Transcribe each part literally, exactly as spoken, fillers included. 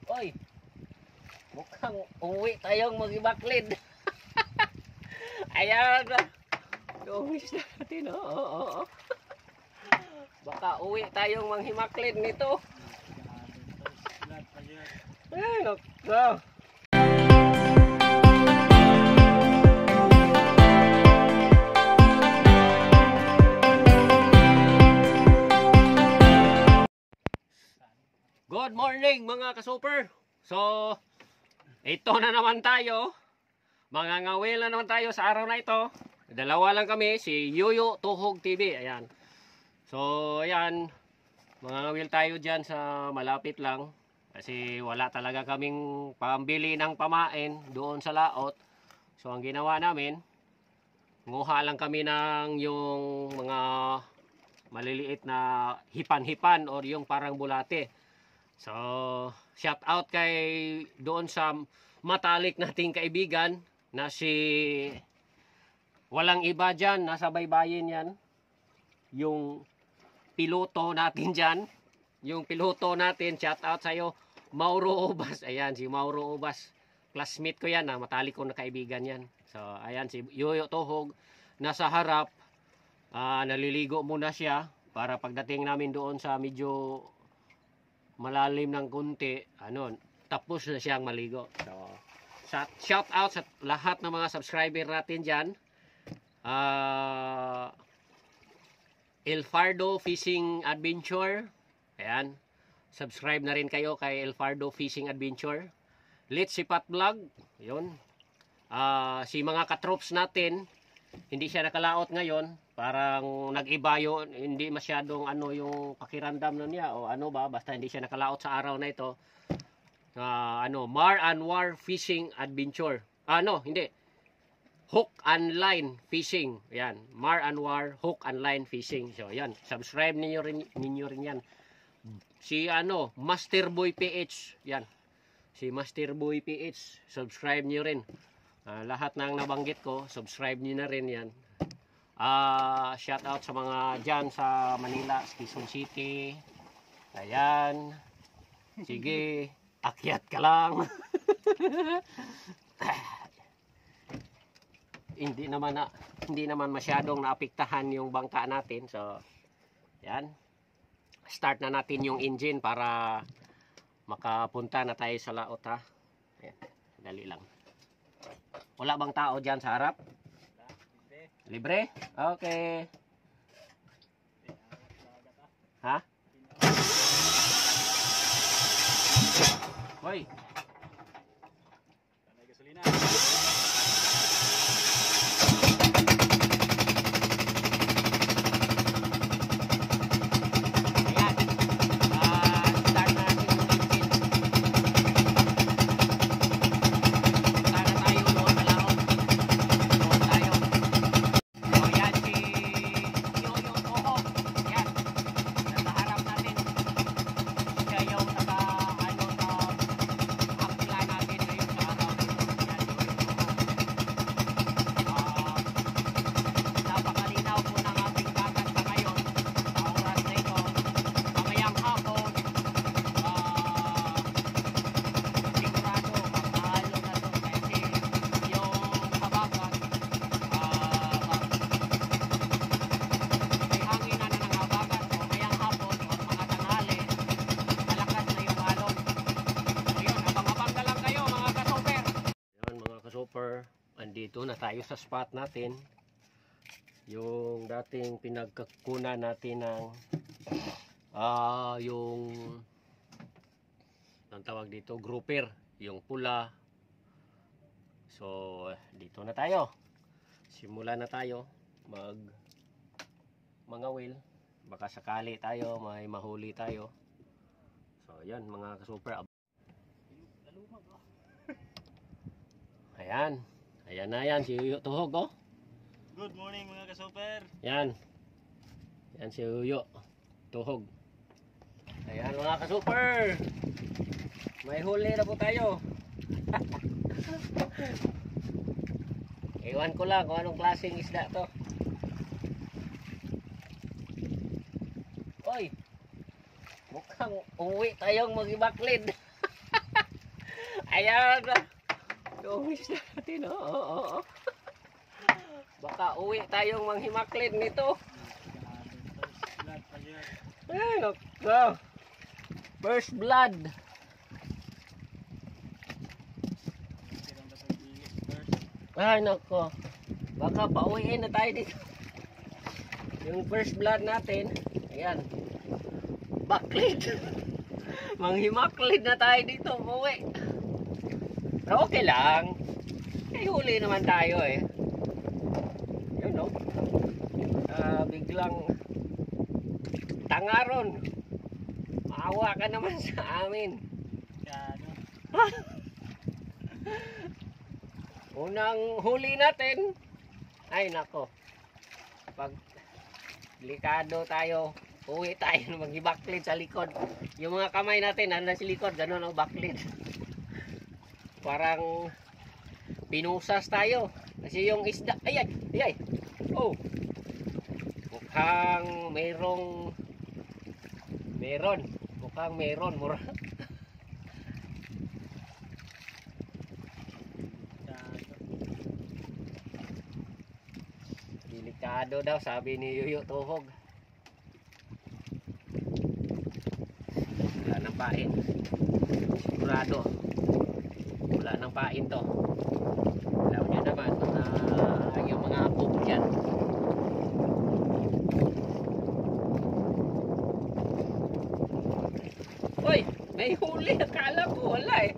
Oy, mukhang uwi tayong mag-ibaklid. Ayan na. Tuwis natin. Oo, oo, oo. Baka uwi tayong manghimaklid nito. Ay, nako. Good morning mga ka-super. So, ito na naman tayo. Mga ngawil na naman tayo sa araw na ito. Dalawa lang kami, si Yuyo Tuhog T V. Ayan. So, ayan. Mga ngawil tayo dyan sa malapit lang. Kasi wala talaga kaming pambili ng pamain doon sa laot. So, ang ginawa namin, nguha lang kami ng yung mga maliliit na hipan-hipan or yung parang bulate. So, shout out kay doon sa matalik nating kaibigan na si walang iba dyan, nasa baybayin yan. Yung piloto natin dyan, yung piloto natin, shout out sa'yo, Mauro Obas. Ayan, si Mauro Obas. Classmate ko yan, ha? Matalik ko na kaibigan yan. So, ayan, si Yuyo Tuhog, nasa harap, uh, naliligo muna siya para pagdating namin doon sa medyo malalim ng kunti, ano, tapos na siyang maligo. So, shout out sa lahat ng mga subscriber natin dyan. Uh, El Fardo Fishing Adventure. Ayan. Subscribe na rin kayo kay El Fardo Fishing Adventure. Let's Sipat Vlog. Yun. Uh, si mga katrops natin, hindi siya nakalaot ngayon. Parang nag-iba yun, hindi masyadong ano yung pakiramdam na niya o ano ba, basta hindi siya nakalaot sa araw na ito. Uh, ano, Mar and War Fishing Adventure. Ano, hindi. Hook and Line Fishing. Yan, Mar and War Hook and Line Fishing. So, yan, subscribe niyo rin, ninyo rin yan. Si ano, Master Boy P H. Yan. Si Master Boy P H, subscribe niyo rin. Uh, lahat ng nabanggit ko, subscribe niyo na rin yan. Uh, shout out sa mga dyan sa Manila, Quezon City. Ayan. Sige, akyat ka lang. hindi naman na, hindi naman masyadong naapektahan yung bangka natin. So, ayan. Start na natin yung engine para makapunta na tayo sa laot, ha. Ayan. Dali lang. Wala bang tao dyan sa harap? Libre? Okay. Ha? Hoy. Tanay gasolina. Andito na tayo sa spot natin, yung dating pinagkukunan natin ng uh, yung ang tawag dito, grouper, yung pula. So dito na tayo, simula na tayo mag mga wheel, baka sakali tayo may mahuli tayo. So yan mga ka-super. Ayan. Ayan na yan, si Yuyo Tuhog, oh. Good morning mga ka-super. Yan. Yan si Yuyo Tuhog. Ayan mga ka-super. May huli na po tayo. Ewan ko lang kung anong klaseng isda to. Oy, mukhang uwi tayong mag-ibaklid. Ayan. Yung isda natin. Oo, oo, oo. Baka uwi tayong manghimaklin nito. Ay, nako. First blood. Ay, nako. Baka pauwiin na tayo dito. Yung first blood natin. Ayan. Baklid. Manghimaklid na tayo dito. Uwi. Pero okay lang. Ay, huli naman tayo eh. Yun no. Uh, biglang tangaron. Maawa ka naman sa amin. Unang huli natin. Ay nako. Pag delikado tayo, uwi tayo na maghibaklid sa likod. Yung mga kamay natin nandun sa likod, ganun ang baklid. Parang pinusas tayo. Kasi yung isda, ay ay, ay, oh. Mukhang mayroong meron. Mukhang meron, mura. Delikado daw, sabi ni Yuyo Tuhog. Wala nang pain. Sigurado. Wala nang pain to. Alam nyo naman, uh, yung mga apog dyan. Uy, may huli. Akala ko wala eh.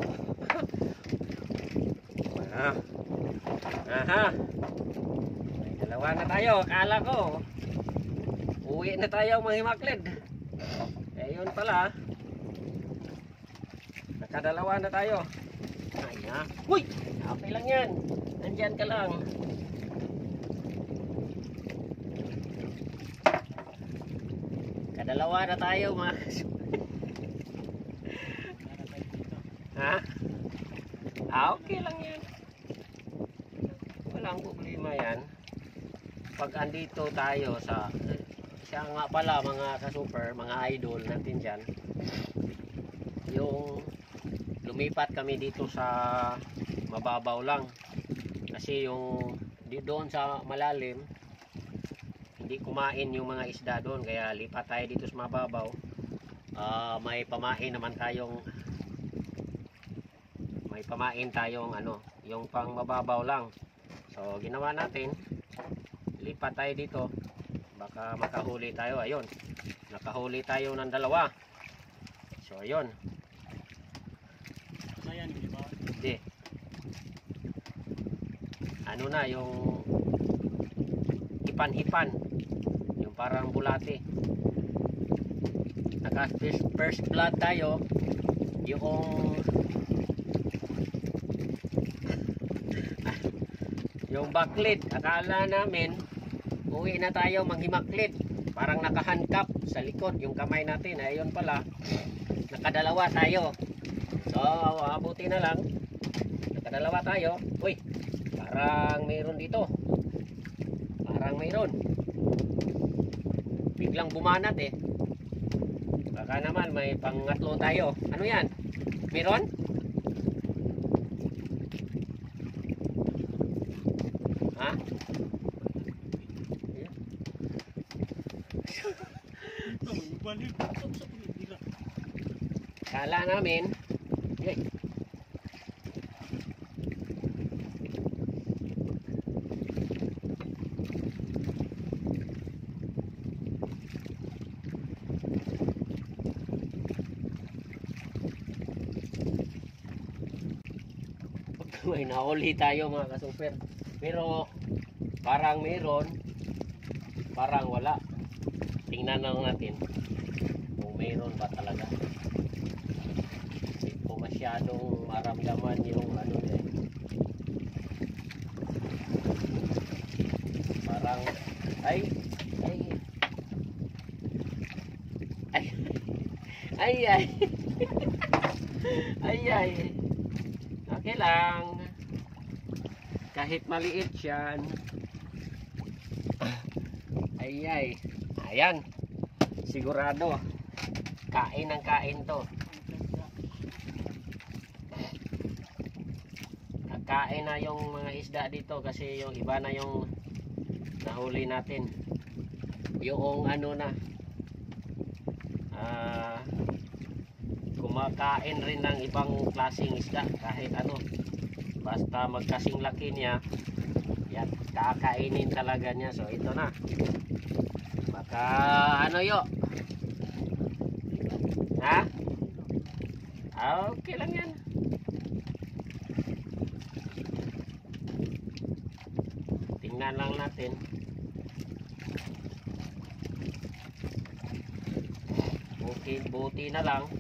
Aha. Aha. May dalawa na tayo. Akala ko uwi na tayo manghimaklid. Eh yun pala. Nakadalawa na tayo. Ay na. Uy! Okay lang yan. Nandyan ka lang. Kadalawa na tayo mga. Ha? Ah, okay lang yan. Walang problema yan. Pag andito tayo sa siya nga pala mga ka-super, mga idol natin dyan, yung lumipat kami dito sa mababaw lang. Kasi yung di doon sa malalim, hindi kumain yung mga isda doon. Kaya lipat tayo dito sa mababaw. Uh, may pamain naman tayong may pamain tayong ano, yung pang mababaw lang. So ginawa natin, lipat tayo dito. Baka makahuli tayo. Ayun, nakahuli tayo ng dalawa. So ayun. Hindi. Ano na yung hipan-hipan, yung parang bulate. Naka first, first blood tayo. Yung yung baklid, akala namin uwi na tayo manghimaklid. Parang nakahandcuff sa likod yung kamay natin. Ayun pala, nakadalawa tayo. So abuti na lang, nakadalawa tayo. Uy, parang mayroon dito. Parang mayroon. Biglang bumanat eh. Baka naman may pangatlo tayo. Ano yan? Mayroon? Ha? Kala namin yay. May nahuli tayo mga kasuper. Pero parang meron, parang wala. Tingnan lang natin kung meron ba talaga. Hindi ko masyadong maramdaman yung ano eh. Parang ay ay ay ay ay ay ay okay lang kahit maliit yan. Ay ay ayan, sigurado kain ng kain to. kumakain na yung mga isda dito kasi yung iba na yung nahuli natin. Yung ano na ah, kumakain rin ng ibang klaseng isda kahit ano, basta magkasing laki niya yan, kakainin talaga niya. So ito na, baka ano yo, ha? Ah, okay lang yan. Tingnan lang natin. Okay, buti na lang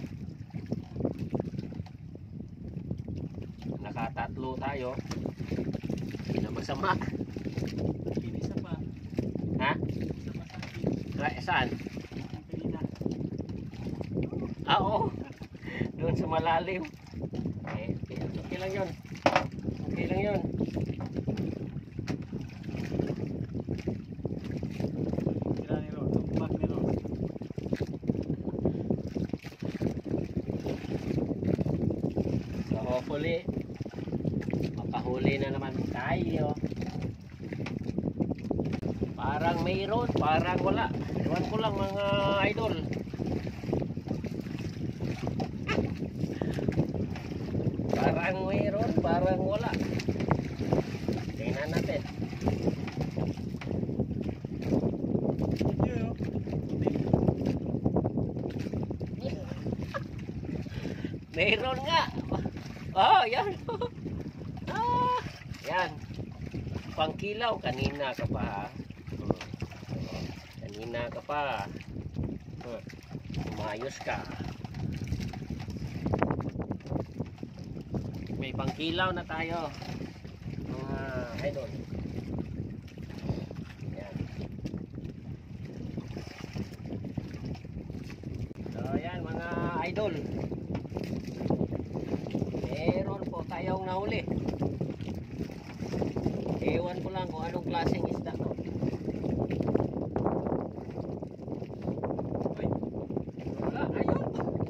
nakatatlo tayo, hindi na masama. Isa pa. Ha? Isa pa sa akin. Ra- Saan? Ang kanina. Ah, oo. Doon sa malalim. Eh, okay, okay lang yun. Okay lang yun. Tira ni Ron. Tumbak ni Ron. So hopefully makahuli na naman tayo. Parang mayroon, parang wala. Ewan ko lang mga idol. Parang mayroon, parang wala. Tingnan natin. Yun, oh. Mayroon nga. Oh, yan. Ah, yan. Pangkilaw kanina ka pa. Ha? Hmm. Kanina ka pa. Hmm. Umayos ka. May pangkilaw na tayo. Mga idol. Yan. So, yan mga idol. Meron po tayong nahuli. Ewan ko lang kung anong klaseng isda to. Ay, wala, ayun.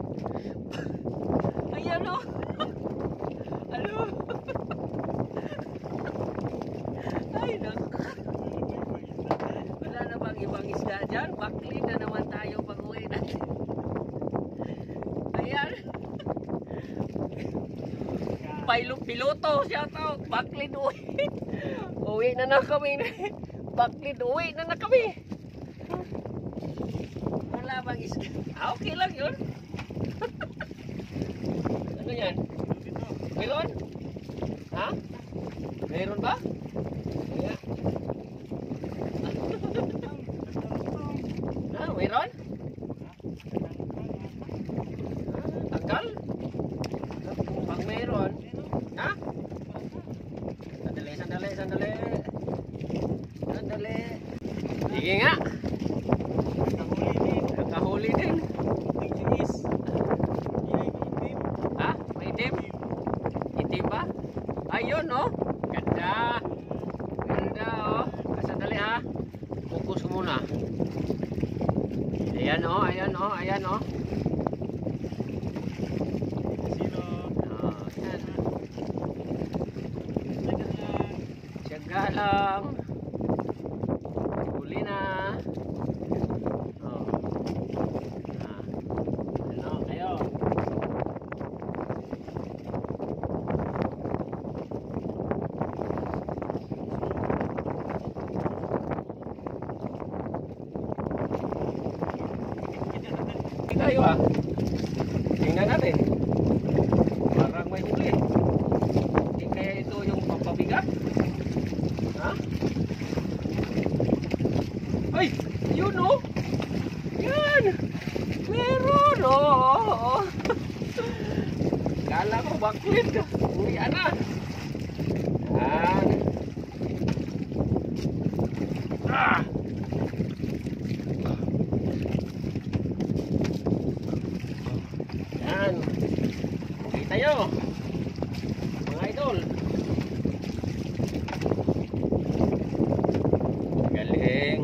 Ayan o. Ano? Ay, naku. Wala na bang ibang isda dyan? Baklin na naman tayo pag uwi natin. Ayan. Pilot, piloto, shout out. Baklin uwi. Uwi na na kami. Baklin uwi na na kami. Wala bang isda? Ah, okay lang yun. Ano yan? Dito. Meron? Ha? Meron ba? Kaya. Ah, meron? Ah, tagal? Pag meron? Ha? Sandali, sandali, sandali. Sandali. Sige nga. Nakahuli din. Kakahuli din. Ang chingis. Yan, itim. Ha? May itim? Itim ba? Ayun, no? Ganda. Ganda, oh. Ah, sandali, ha? Focus ko muna. Ayan, oh. Ayan, oh. Ayan, oh. Sino? Oh, ayan. Teka lang. Tiyaga lang. Huli na. Oh. Ah. Ano, kayo? Hindi tayo, ah. Tingnan natin. Parang may huli. Hindi kaya ito yung pampabigat? Ha? Ay! Yun, oh! Yan! Meron, oh! Kala ko baklid. Uwi na. Yan. Ah! Yan. Uwi tayo. Mga idol. Galing.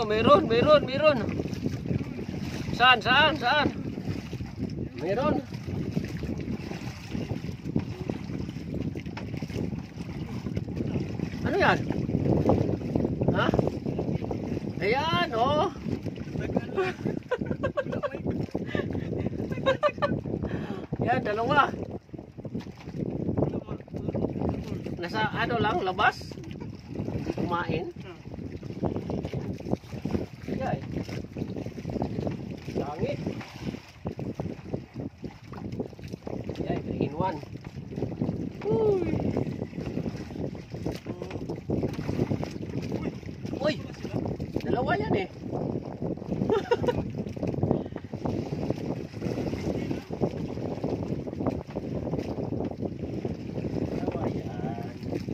meron, meron, meron. Saan, saan, saan? Meron. Ano yan? Ha? Ayan, oh. Yan, dalawa. Nasa ano lang, labas. Hindi kumain. Yan. Langit. Yan, three in one. Uy. Uy. Dalawa yan eh. Dalawa yan.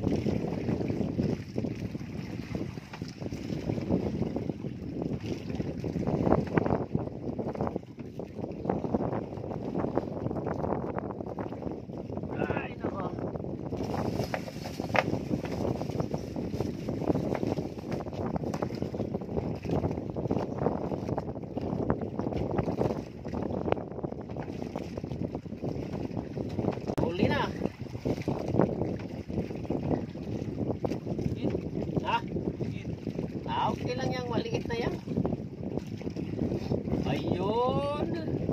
Ay, nako. Huli na. Ha? Ah, okay lang yan. Maliit na yan. Ayun.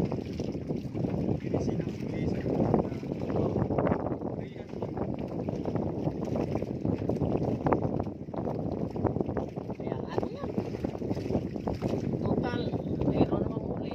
Kaya ano yan? Total, mayroon namang huli.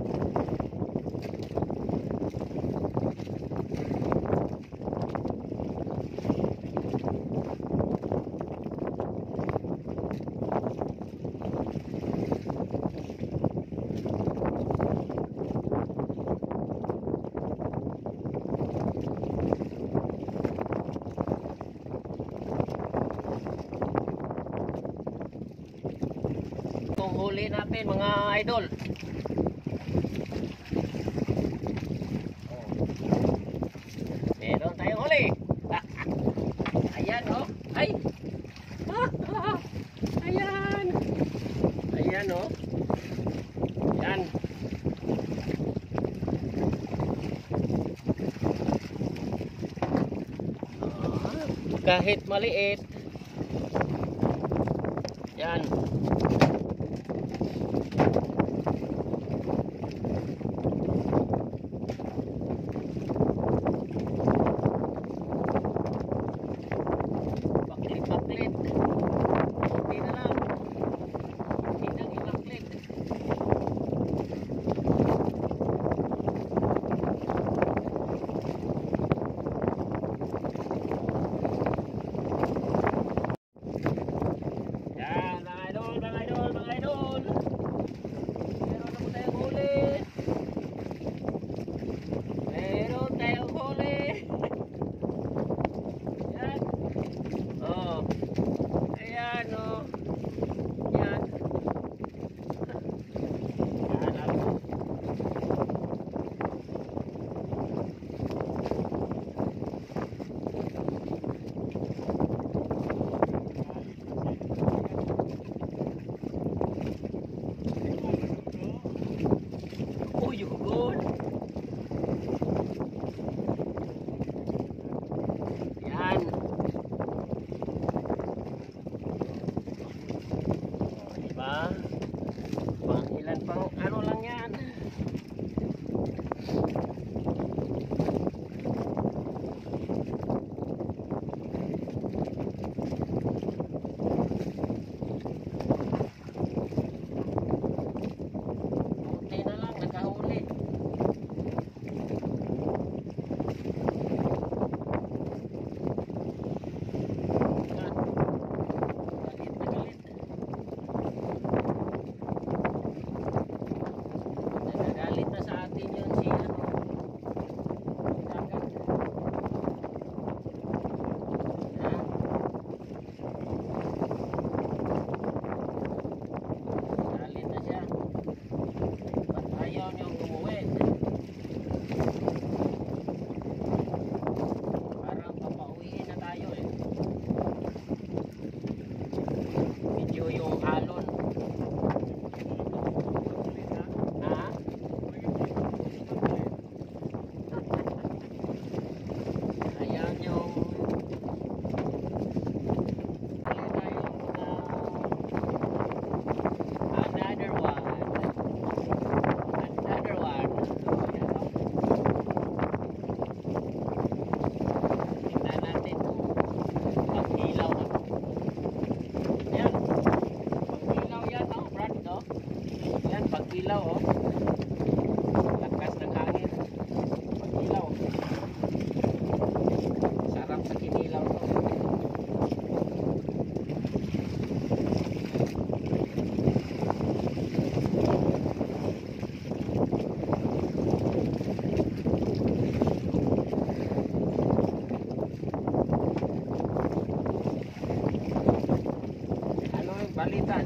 Itong huli natin mga idol. Meron tayong huli. Ayan oh. Ay. Ayan. Ayan oh. Ayan. Ah, kahit maliit. Yan. Baklit-baklit. Kunti na lang. Hindi nang ibaklit. Yan, mga idol, mga idol.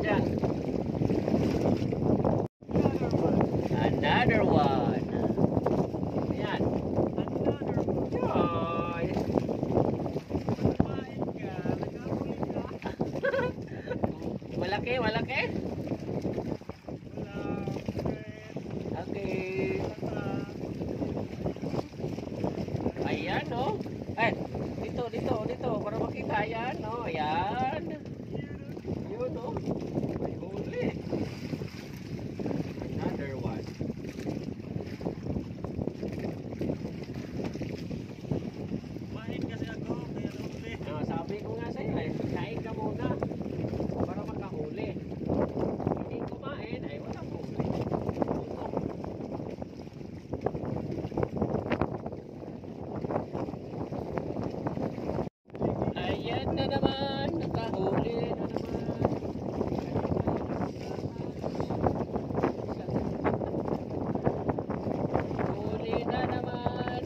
dyan. Another Another one. one. Ayan. Another one. Ay. Kumain ka. Nagkahuli ka. Malaki, malaki. Wala. Okay. Basta. Ayan, oh. Eh, dito, dito, dito. Para makita. Ayan, oh. Ayan. Yun, oh. May huli. Another one. Kumain kasi ako. Kaya nahuli. Ah, sabi ko nga sa'yo, eh, kain ka muna para makahuli. Hindi kumain, ay walang huli. Gutom. Ayan na naman, nakahuli na naman. Huli na naman.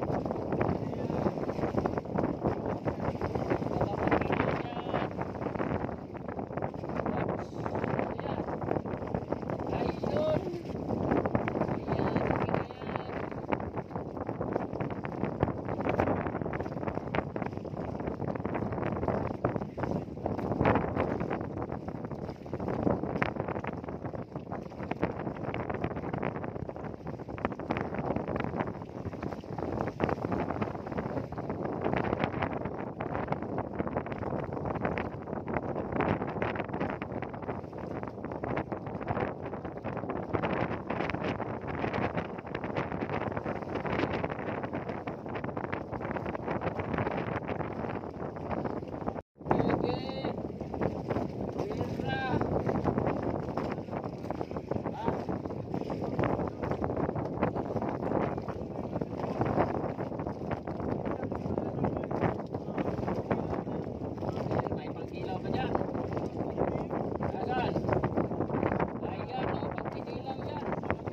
May pangkilaw ka dyan. Asan? Ayan, oh, pangkinilaw yan.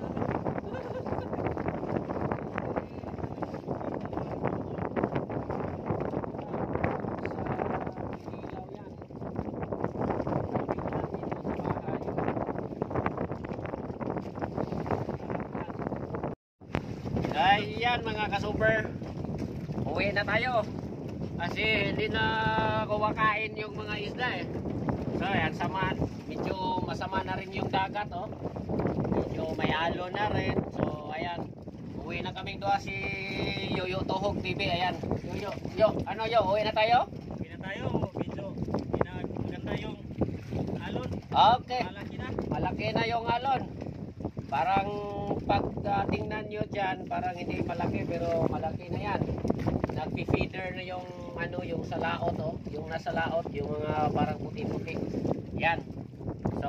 Ayan mga ka-super, uwi na tayo kasi hindi na kumakain yung mga isda eh. So ayan, sama, medyo masama na rin yung dagat, oh. Medyo may alon na rin. So ayan, uwi na kaming doon si Yoyo Tohog T V. Ayan, Yoyo, yo, ano yo, uwi na tayo? Uwi na tayo. Medyo maganda yung alon. Okay, Malaki na. malaki na yung alon. Parang pag uh, tingnan nyo dyan, parang hindi malaki pero malaki na yan. Nagpi-feeder na yung ano, yung sa laot, oh. Yung nasa laot, yung mga parang puti-puti. Yan. So,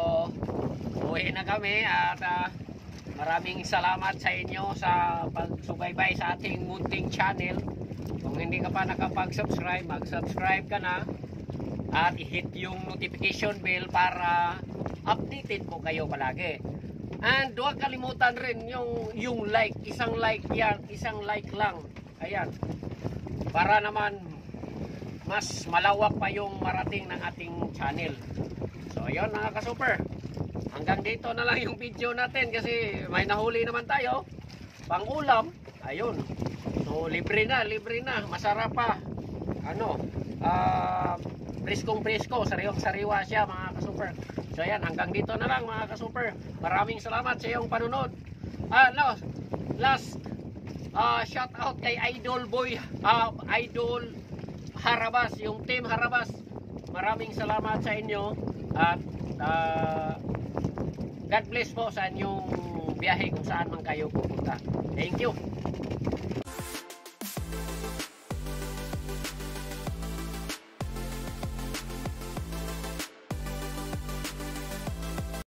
uwi na kami at uh, maraming salamat sa inyo sa pagsubaybay sa ating munting channel. Kung hindi ka pa nakapag-subscribe, mag-subscribe ka na at i-hit yung notification bell para updated po kayo palagi. And huwag kalimutan rin yung yung like, isang like yan, isang like lang. Ayan. Para naman mas malawak pa yung marating ng ating channel. So ayun mga ka-super. Hanggang dito na lang yung video natin kasi may nahuli naman tayo. Pang-ulam. Ayun. So libre na, libre na, masarap pa. Ano? Ah, uh, preskong presko, sariwang sariwa siya mga ka-super. So ayan, hanggang dito na lang mga ka-super. Maraming salamat sa iyong panunod. Ah, no, last uh, shout out kay Idol Boy, uh, Idol Harabas, yung team Harabas. Maraming salamat sa inyo at uh, God bless po sa inyong biyahe kung saan man kayo pupunta. Thank you.